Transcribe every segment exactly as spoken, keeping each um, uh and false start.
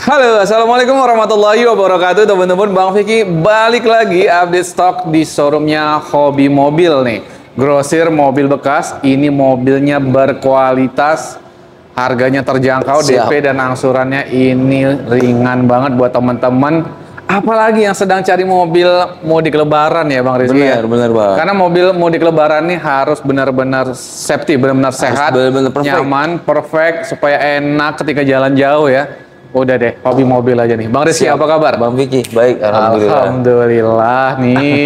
Halo, assalamualaikum warahmatullahi wabarakatuh, teman-teman. Bang Vicky balik lagi update stok di showroomnya Hobi Mobil nih. Grosir mobil bekas. Ini mobilnya berkualitas, harganya terjangkau, Siap. D P dan angsurannya ini ringan banget buat teman-teman. Apalagi yang sedang cari mobil mudik lebaran ya Bang Rizky. Benar, ya? benar Bang. Karena mobil mudik lebaran nih harus benar-benar safety, benar-benar sehat, benar-benar perfect. nyaman, perfect, supaya enak ketika jalan jauh ya. Udah deh, Hobi Mobil aja nih. Bang Rizky, Siap. apa kabar? Bang Vicky, baik, alhamdulillah. Alhamdulillah nih.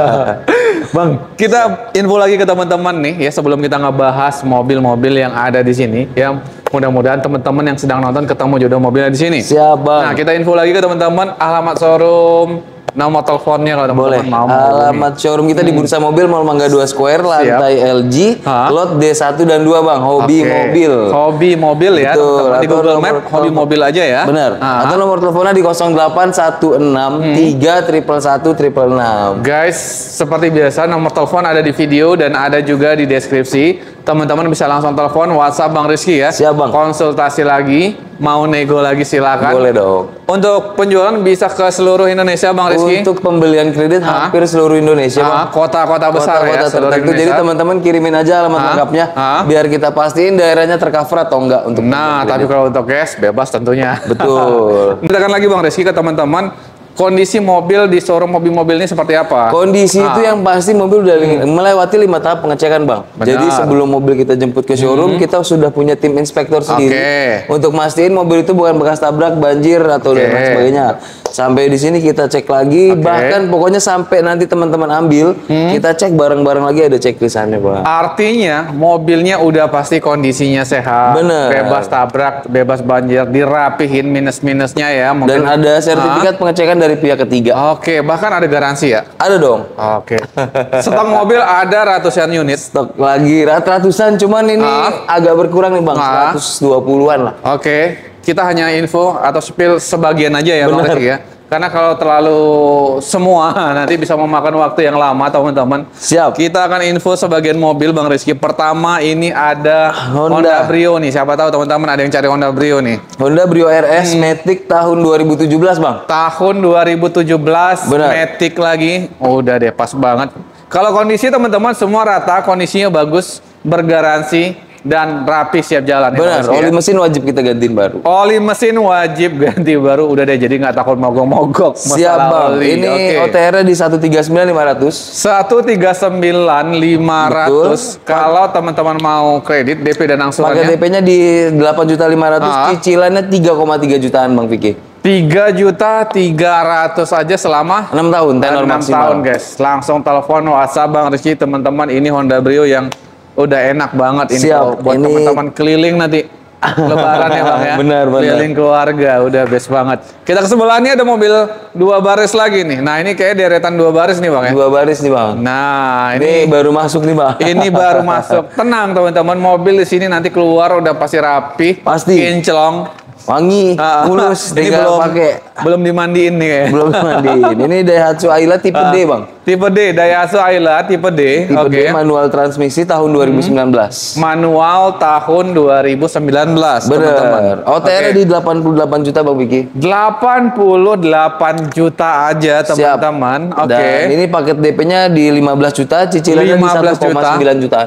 Bang, kita info lagi ke teman-teman nih ya, sebelum kita ngebahas mobil-mobil yang ada di sini. Ya, mudah-mudahan teman-teman yang sedang nonton ketemu jodoh mobilnya di sini. Siap, Bang. Nah, kita info lagi ke teman-teman alamat showroom, nomor teleponnya kalau Boleh. teman-teman mau. Alamat showroom kita di Bursa Mobil Mall Mangga dua Square, lantai L G, Hah? lot D satu dan dua Bang, Hobi Oke. Mobil. Hobi Mobil ya, Betul. teman-teman. Di Atau Google nomor Map Hobi telepon. Mobil aja ya. Benar. Ah. Atau nomor teleponnya di nol delapan satu enam tiga satu satu satu enam. Guys, seperti biasa nomor telepon ada di video dan ada juga di deskripsi. Teman-teman bisa langsung telepon WhatsApp Bang Rizky ya. Siap, Bang. Konsultasi lagi, mau nego lagi silakan. Boleh dong. Untuk penjualan bisa ke seluruh Indonesia Bang Rizky. Untuk pembelian kredit Ah. hampir seluruh Indonesia, Ah, Bang. kota-kota besar ya, Kota-kota seluruh tertentu. Jadi Indonesia. teman-teman kirimin aja alamat Ah. lengkapnya, Ah. biar kita pastiin daerahnya tercover atau enggak untuk Nah, pembelian tapi kredit. kalau untuk cash bebas tentunya. Betul. Kita lagi Bang Rizky ke teman-teman. Kondisi mobil di showroom mobil-mobil ini seperti apa? Kondisi Ah. itu yang pasti mobil udah li- melewati lima tahap pengecekan, Bang. Benar. Jadi sebelum mobil kita jemput ke showroom, kita sudah punya tim inspektor sendiri Oke. untuk mastiin mobil itu bukan bekas tabrak, banjir atau dan Oke. lain sebagainya. Sampai di sini kita cek lagi, Oke. bahkan pokoknya sampai nanti teman-teman ambil, kita cek bareng-bareng lagi, ada checklistannya, Bang. Artinya mobilnya udah pasti kondisinya sehat, Bener. bebas tabrak, bebas banjir, dirapihin minus-minusnya ya. Mungkin. Dan ada sertifikat pengecekan dari pihak ketiga. Oke, bahkan ada garansi ya. Ada dong. Oke. Stok mobil ada ratusan unit. Stok lagi rat-ratusan, cuman ini Ah. agak berkurang nih, Bang. Ah. seratus dua puluhan lah. Oke, kita hanya info atau spill sebagian aja ya Bang Bener. Rizky ya. Karena kalau terlalu semua nanti bisa memakan waktu yang lama teman-teman. Siap. Kita akan info sebagian mobil Bang Rizky. Pertama ini ada Honda, Honda. Brio nih. Siapa tahu teman-teman ada yang cari Honda Brio nih. Honda Brio R Hmm. S Matic tahun dua ribu tujuh belas, Bang. Tahun dua ribu tujuh belas, Benar. Matic lagi. Udah deh, pas banget. Kalau kondisi teman-teman semua rata, kondisinya bagus, bergaransi dan rapi siap jalan. ya, Benar, Bang Rizky, oli ya? mesin wajib kita gantiin baru. Oli mesin wajib ganti baru. Udah deh, jadi nggak takut mogok-mogok. Siap, masalah Bang. oli. Ini Oke. O T R di seratus tiga puluh sembilan lima ratus. seratus tiga puluh sembilan lima ratus. Kalau teman-teman mau kredit, D P dan Pakai angsurannya D P-nya di delapan juta lima ratus, Ah. cicilannya tiga koma tiga jutaan, Bang Vicky. tiga juta tiga ratus aja selama enam tahun, tenor enam maksimal. tahun guys. Langsung telepon WhatsApp Bang Rizky teman-teman. Ini Honda Brio yang udah enak banget ini Siap. kalau buat Ini- teman-teman keliling nanti lebaran ya Bang ya. Benar, benar. Keliling keluarga udah best banget. Kita ke sebelahnya ada mobil dua baris lagi nih. Nah, ini kayak deretan dua baris nih Bang ya. Dua baris nih, Bang. Nah, Ini, ini baru masuk nih, Bang. ini baru masuk. Tenang teman-teman, mobil di sini nanti keluar udah pasti rapi, Pasti. kinclong. Wangi, Ah, mulus, ini belum tinggal pakai. belum dimandiin nih kayak. Belum mandiin. Ini Daihatsu Ayla tipe Ah, D, Bang. Tipe D, Daihatsu Ayla tipe D. Tipe Oke. D manual transmisi tahun dua ribu sembilan belas. Manual tahun dua ribu sembilan belas, teman-teman. Bener. O T R Oke. di delapan puluh delapan juta, Bang Vicky. delapan puluh delapan juta aja, Siap. teman-teman. Oke. Dan ini paket D P-nya di lima belas juta, cicilannya di lima belas satu koma sembilan jutaan.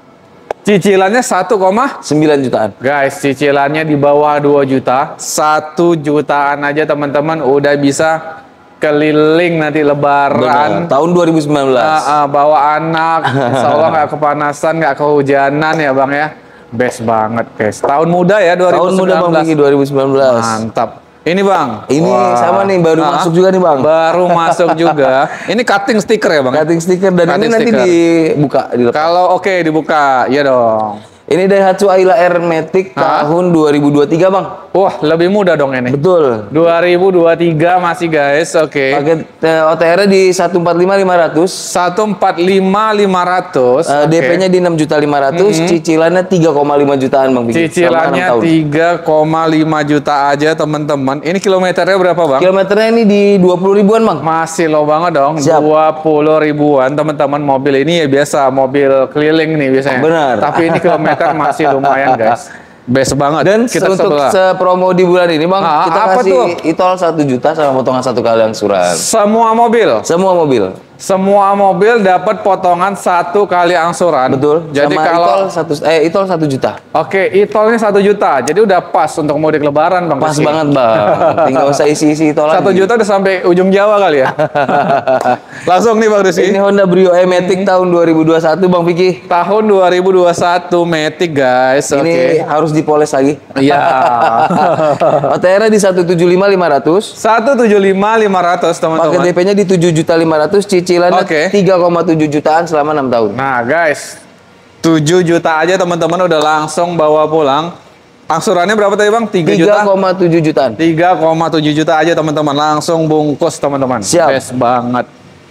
Cicilannya satu, sembilan jutaan. guys, cicilannya di bawah dua juta. satu jutaan aja, teman-teman, udah bisa keliling nanti lebaran. Bener. Tahun dua ribu sembilan belas. Ah, ah, bawa anak, insya Allah nggak kepanasan, nggak kehujanan ya Bang ya. Best banget guys. Tahun muda ya dua ribu sembilan belas. Tahun muda, Bang Vicky, dua ribu sembilan belas. Mantap. Ini Bang. Ini Wah. sama nih, baru Ah, masuk juga nih, Bang. Baru masuk juga. Ini cutting stiker ya Bang? Cutting stiker dan Cutting ini nanti stiker. dibuka. dilepas. Kalau oke dibuka, ya dong. Ini Daihatsu Ayla R Matic Hah? tahun dua ribu dua puluh tiga, Bang. Wah, lebih mudah dong ini. Betul. dua ribu dua puluh tiga masih guys, oke. Paket eh, O T R di seratus empat puluh lima lima ratus. seratus empat puluh lima lima ratus. Eh, D P-nya di enam juta lima ratus, cicilannya tiga koma lima jutaan, Bang Vicky. Selama enam Cicilannya tahun. tiga koma lima juta aja, teman-teman. Ini kilometernya berapa, Bang? Kilometernya ini di dua puluh ribuan, Bang. Masih low banget dong. Siap. dua puluh ribuan, teman-teman. Mobil ini ya biasa, mobil keliling nih biasanya. Benar. Tapi ini kilometer masih lumayan, guys. Best banget. Dan kita untuk sebelah. sepromo di bulan ini bang, Ah, kita apa kasih tuh? e-tol satu juta sama potongan satu kali angsuran. Semua mobil, Semua mobil. semua mobil dapat potongan satu kali angsuran. Betul. Jadi sama kalau e-tol satu eh e-tol satu juta. oke, e-tolnya satu juta. Jadi udah pas untuk mudik lebaran, Bang. Pas Rizky. banget bang. Tinggal usah isi-isi e-tol lagi. Satu juta udah sampai ujung Jawa kali ya. Langsung nih Bang Rizky. Ini Honda Brio e Matic tahun dua ribu dua puluh satu bang Vicky. Tahun dua ribu dua puluh satu Matic guys. Oke. Ini harus dipoles lagi. Iya. O T R di satu tujuh lima lima ratus. satu tujuh lima lima ratus Paket teman-teman. D P-nya di tujuh juta lima ratus, cicilannya Oke. tiga koma tujuh jutaan selama enam tahun. Nah guys, tujuh juta aja teman-teman udah langsung bawa pulang. Angsurannya berapa tadi Bang? tiga juta? tiga koma tujuh jutaan. tiga koma tujuh juta aja teman-teman. Langsung bungkus teman-teman. Siap. Best banget.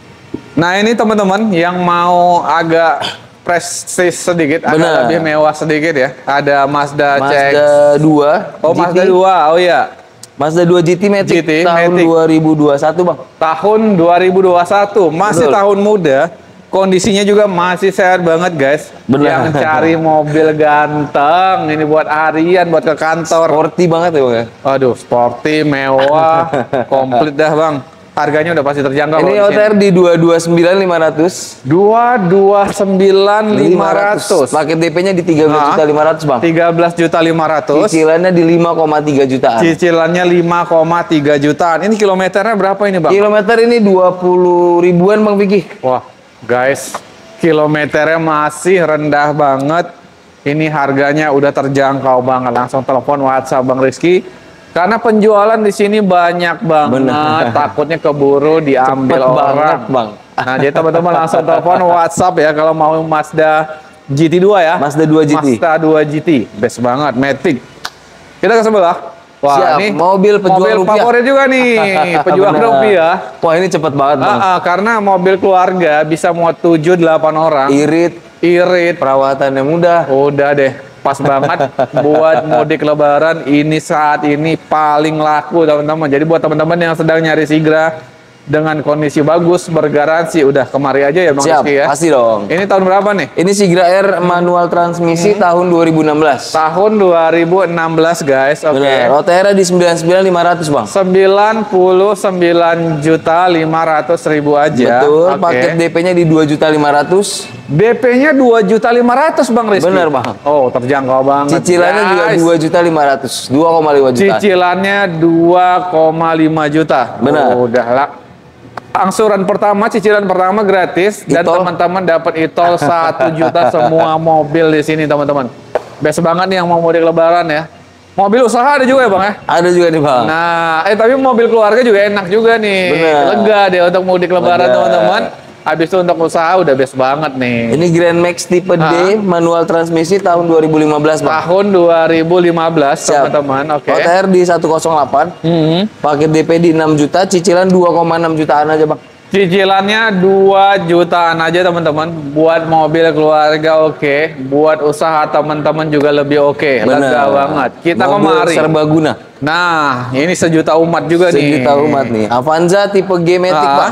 Nah ini teman-teman yang mau agak prestis sedikit, agak Bener. lebih mewah sedikit ya. Ada Mazda, C X. Mazda dua. Oh G T. Mazda dua, oh iya. Mazda dua G T Matic G T tahun Matic. dua ribu dua puluh satu bang. Tahun dua ribu dua puluh satu, masih Betul. tahun muda. Kondisinya juga masih sehat banget guys. Bener. Yang cari mobil ganteng, ini buat harian, buat ke kantor. Sporty banget ya bang ya. Aduh, sporty, mewah, komplit dah bang. Harganya udah pasti terjangkau. Ini O T R di dua dua sembilan lima ratus. dua dua sembilan lima ratus. Paket D P-nya di tiga belas juta lima ratus bang. tiga belas juta lima ratus. Cicilannya di lima koma tiga jutaan. Cicilannya lima koma tiga jutaan. Ini kilometernya berapa ini bang? Kilometer ini dua puluh ribuan bang Vicky. Wah, guys, kilometernya masih rendah banget. Ini harganya udah terjangkau banget. Langsung telepon WhatsApp Bang Rizky. Karena penjualan di sini banyak banget. Bener. Takutnya keburu diambil Cepet orang. banget, Bang. Nah, jadi teman-teman langsung telepon WhatsApp ya kalau mau Mazda G T dua ya. Mazda dua G T. Mazda dua G T. Best banget, Matic. Kita ke sebelah. Wah, Siap, ini mobil pejuang mobil rupiah. favorit juga nih, pejuang Bener. rupiah. Wah ini cepet banget bang. Ah, ah, karena mobil keluarga bisa muat tujuh delapan orang. Irit, Irit. perawatannya mudah. Udah deh, pas banget buat mudik lebaran. Ini saat ini paling laku teman-teman. Jadi buat teman-teman yang sedang nyari Sigra dengan kondisi bagus, bergaransi, udah kemari aja ya Bang Siap, Rizky ya. pasti dong. Ini tahun berapa nih? Ini Sigra R manual transmisi tahun dua ribu enam belas. Tahun dua ribu enam belas guys, oke. Bener. O T R di sembilan puluh sembilan lima ratus bang. sembilan puluh sembilan juta lima ratus ribu aja. Betul. Oke. Paket D P-nya di dua juta lima ratus. D P-nya dua juta lima ratus Bang Rizky. Bener bang. Oh, terjangkau banget. Cicilannya juga guys. dua juta lima ratus. dua koma lima juta. Cicilannya dua koma lima juta. Benar. Oh, udah lah. Angsuran pertama, cicilan pertama gratis dan E-tol. teman-teman dapat e-tol satu juta semua mobil di sini teman-teman. Best banget nih yang mau mudik lebaran ya. Mobil usaha ada juga ya Bang ya? Ada juga nih bang. Nah, eh tapi mobil keluarga juga enak juga nih. Bener. Lega deh untuk mudik lebaran Lega. teman-teman. Habis itu untuk usaha udah best banget nih. Ini Grand Max tipe D Ah. manual transmisi tahun dua ribu lima belas bang. Tahun dua ribu lima belas Siap. teman-teman. Oke. O T R di seratus delapan. Mhm. Paket D P di enam juta, cicilan dua koma enam jutaan aja bang. Cicilannya dua jutaan aja teman-teman. Buat mobil keluarga oke, buat usaha teman-teman juga lebih oke. Lega banget. Kita Mobil kemari. serbaguna. Nah, ini sejuta umat juga nih. Sejuta umat nih. Avanza tipe G Matic Ah. bang.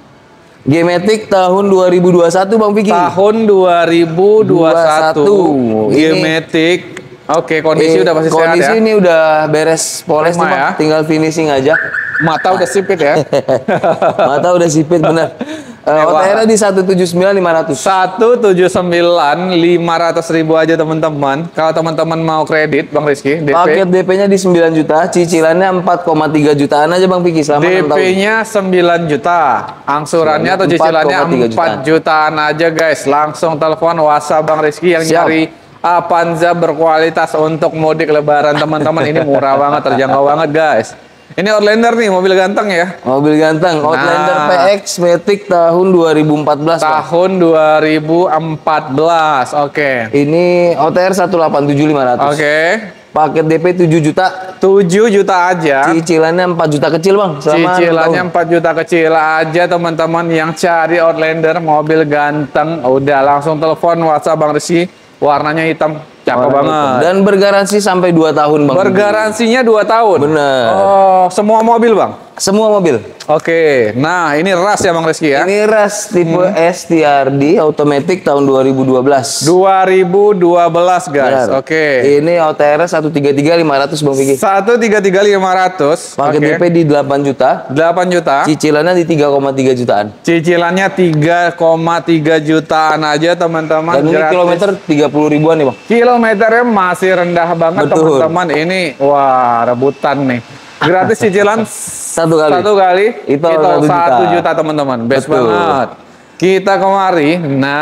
G Matic tahun dua ribu dua puluh satu bang Vicky. Tahun dua ribu dua puluh satu. Ini- G-Matic. Oke, kondisi Eh, udah pasti sehat kondisi ya. ini udah beres poles Prima nih bang. ya. Tinggal finishing aja. Mata udah sipit ya. Mata udah sipit bener. Uh, O T Mewah. R di satu tujuh sembilan lima ratus. satu tujuh sembilan lima ratus ribu aja teman-teman. Kalau teman-teman mau kredit Bang Rizky, D P Paket D P-nya di sembilan juta, cicilannya empat koma tiga jutaan aja bang Vicky selama enam tahun. D P-nya sembilan juta, angsurannya atau cicilannya empat koma tiga empat jutaan aja guys. Langsung telepon WhatsApp Bang Rizky yang Siap. nyari Avanza berkualitas untuk mudik lebaran teman-teman. Ini murah banget, terjangkau banget guys. Ini Outlander nih, mobil ganteng ya. Mobil ganteng, Outlander Nah. P X Matic tahun dua ribu empat belas bang. Tahun dua ribu empat belas, oke. Ini O T R satu delapan tujuh lima ratus. Oke, Paket D P tujuh juta, tujuh juta aja. cicilannya empat juta kecil bang. Selama enam Cicilannya tahun. empat juta kecil aja teman-teman yang cari Outlander mobil ganteng. Udah langsung telepon WhatsApp Bang Rizky. Warnanya hitam, cakep Warna banget. hitam. Dan bergaransi sampai dua tahun bang. Bergaransinya dua tahun. Bener. Oh, semua mobil Bang. Semua mobil. Oke, nah ini ras ya Bang Rizky ya. Ini ras tipe Hmm. S T R D automatic tahun dua ribu dua belas. dua ribu dua belas guys. Benar. Oke. Ini O T R seratus tiga puluh tiga lima ratus Bang Vicky. seratus tiga puluh tiga lima ratus. Pakai Oke. D P di delapan juta. delapan juta. Cicilannya di tiga koma tiga jutaan. Cicilannya tiga koma tiga jutaan aja teman-teman. Dan ini Gratis. kilometer tiga puluh ribuan nih Bang. Kilometernya masih rendah banget Betul. teman-teman. Ini wah rebutan nih. Gratis cicilan Satu kali. satu kali Itu itu satu satu juta. juta teman-teman. Best Betul. banget. Kita kemari.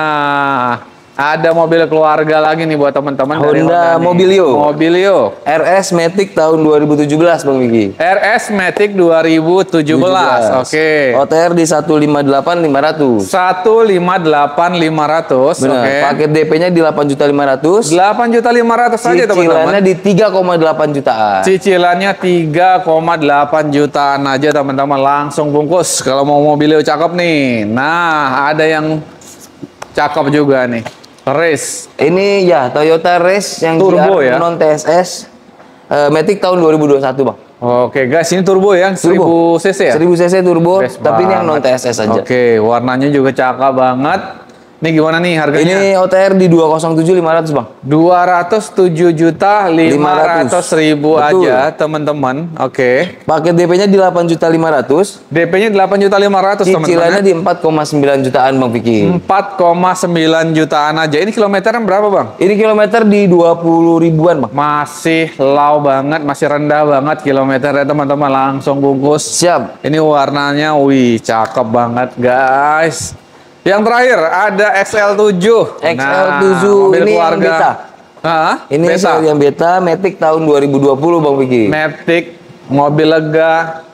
Nah, ada mobil keluarga lagi nih buat teman-teman dari Honda nih. Mobilio. Mobilio. R S Matic tahun dua ribu tujuh belas Bang Vicky. R S Matic dua ribu tujuh belas. Oke. O T R di seratus lima puluh delapan lima ratus. seratus lima puluh delapan lima ratus. Benar. Oke. Paket D P-nya di delapan juta lima ratus. delapan juta lima ratus saja teman-teman. Cicilannya di tiga koma delapan jutaan. Cicilannya tiga koma delapan jutaan aja teman-teman, langsung bungkus kalau mau mobilnya cakep nih. Nah, ada yang cakep juga nih. Race. Ini ya Toyota Race yang Turbo G R ya? non T S S eh, Matic tahun dua ribu dua puluh satu Bang. Oke guys, ini turbo ya, seribu cc ya? seribu cc turbo, Best tapi ini yang non T banget. S S aja. Oke, warnanya juga cakep banget. Ini gimana nih harganya? Ini O T R di dua nol tujuh lima ratus Bang. dua ratus tujuh juta lima ratus ribu Betul. aja teman-teman. Oke. Paket D P-nya di delapan juta lima ratus. D P-nya delapan juta lima ratus teman-teman. Cicilannya di empat koma sembilan jutaan Bang Vicky. empat koma sembilan jutaan aja. Ini kilometernya berapa, Bang? Ini kilometer di dua puluh ribuan Bang. Masih low banget, masih rendah banget kilometernya teman-teman, langsung bungkus. Siap. Ini warnanya, wih, cakep banget guys. Yang terakhir ada X L tujuh. X L tujuh mobil ini yang keluarga. beta. Hah? Ini beta. seri yang beta Matic tahun dua ribu dua puluh Bang Vicky. Matic, mobil lega,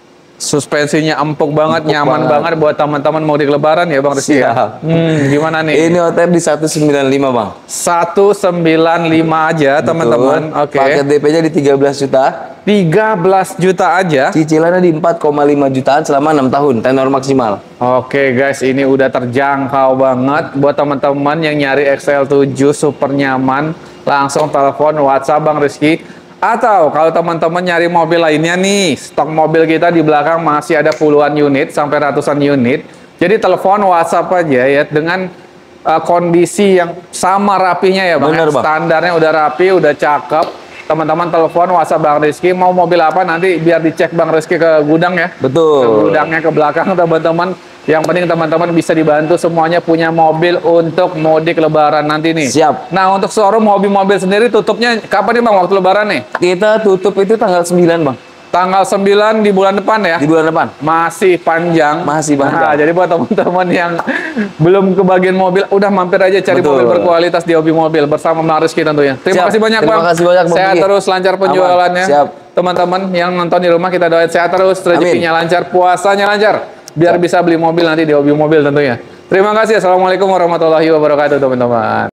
suspensinya empuk banget, Empuk nyaman banget. banget buat teman-teman mau di lebaran ya Bang Rizky ya? Siap. Hmm, gimana nih? Ini O T R di seratus sembilan puluh lima Bang. seratus sembilan puluh lima aja teman-teman. Betul. Oke. Paket D P-nya di tiga belas juta. tiga belas juta aja. Cicilannya di empat koma lima jutaan selama enam tahun, tenor maksimal. Oke guys, ini udah terjangkau banget buat teman-teman yang nyari X L tujuh super nyaman. Langsung telepon WhatsApp Bang Rizky. Atau kalau teman-teman nyari mobil lainnya nih, stok mobil kita di belakang masih ada puluhan unit sampai ratusan unit. Jadi telepon WhatsApp aja ya dengan uh, kondisi yang sama rapinya ya Bang. Bener, Bang. Standarnya udah rapi, udah cakep. Teman-teman telepon WhatsApp Bang Rizky, mau mobil apa nanti biar dicek Bang Rizky ke gudang ya. Ke Betul. gudangnya ke belakang teman-teman. Yang penting teman-teman bisa dibantu semuanya punya mobil untuk mudik lebaran nanti nih. Siap. Nah, untuk showroom mobil-mobil sendiri tutupnya kapan nih Bang waktu lebaran nih? Kita tutup itu tanggal sembilan Bang. Tanggal sembilan di bulan depan ya? Di bulan depan. Masih panjang. Masih panjang. Nah, jadi buat teman-teman yang belum kebagian mobil, udah mampir aja cari Betul. mobil berkualitas di Hobi Mobil bersama Bang Rizky tentunya. Terima Siap. kasih banyak Terima Bang. kasih banyak, Bang Sehat Vicky. terus, lancar penjualannya. Aman. Siap. Teman-teman yang nonton di rumah kita doain sehat terus, rezekinya lancar, puasanya lancar, biar bisa beli mobil nanti di Hobi Mobil tentunya. Terima kasih. Assalamualaikum warahmatullahi wabarakatuh teman-teman.